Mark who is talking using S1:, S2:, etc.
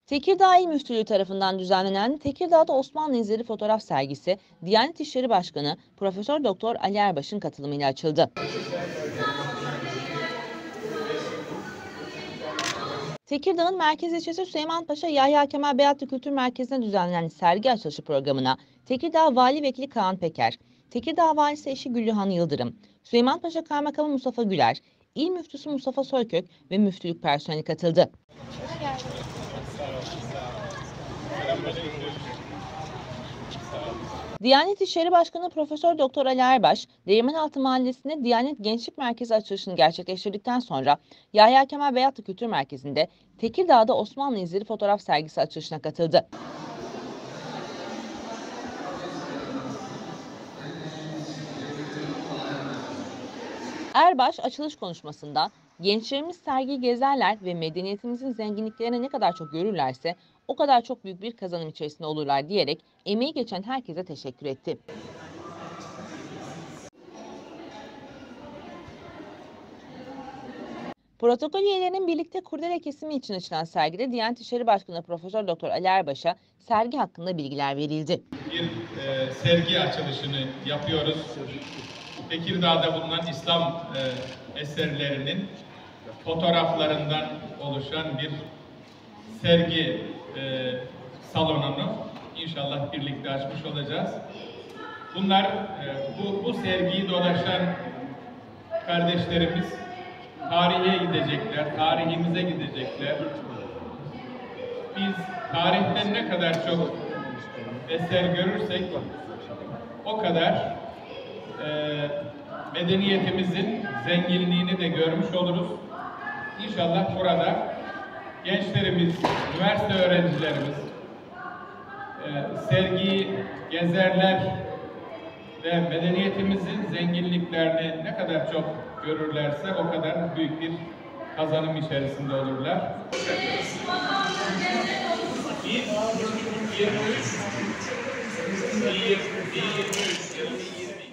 S1: Tekirdağ İl Müftülüğü tarafından düzenlenen Tekirdağ'da Osmanlı İzleri fotoğraf sergisi, Diyanet İşleri Başkanı Profesör Doktor Ali Erbaş'ın katılımıyla açıldı. Tekirdağ'ın merkez ilçesi Süleymanpaşa Yahya Kemal Beyatlı Kültür Merkezi'nde düzenlenen sergi açılışı programına Tekirdağ Vali Vekili Kaan Peker, Tekirdağ Valisi eşi Güllühan Yıldırım, Süleymanpaşa Kaymakamı Mustafa Güler, İl Müftüsü Mustafa Soykök ve müftülük personeli katıldı. Diyanet İşleri Başkanı Profesör Doktor Ali Erbaş, Değirmenaltı Mahallesi'nde Diyanet Gençlik Merkezi açılışını gerçekleştirdikten sonra Yahya Kemal Beyatlı Kültür Merkezi'nde Tekirdağ'da Osmanlı İzleri fotoğraf sergisi açılışına katıldı. Erbaş açılış konuşmasında gençlerimiz sergiyi gezerler ve medeniyetimizin zenginliklerini ne kadar çok görürlerse o kadar çok büyük bir kazanım içerisinde olurlar diyerek emeği geçen herkese teşekkür etti. Protokol üyelerinin birlikte kurdele kesimi için açılan sergide Diyanet İşleri Başkanı Profesör Doktor Ali Erbaş'a sergi hakkında bilgiler verildi.
S2: Bir sergi açılışını yapıyoruz. Tekirdağ'da bulunan İslam eserlerinin fotoğraflarından oluşan bir sergi salonunu inşallah birlikte açmış olacağız. Bunlar bu sergiyi dolaşan kardeşlerimiz tarihe gidecekler, tarihimize gidecekler. Biz tarihten ne kadar çok eser görürsek o kadar medeniyetimizin zenginliğini de görmüş oluruz. İnşallah burada gençlerimiz, üniversite öğrencilerimiz sergiyi gezerler ve medeniyetimizin zenginliklerini ne kadar çok görürlerse o kadar büyük bir kazanım içerisinde olurlar. 23 23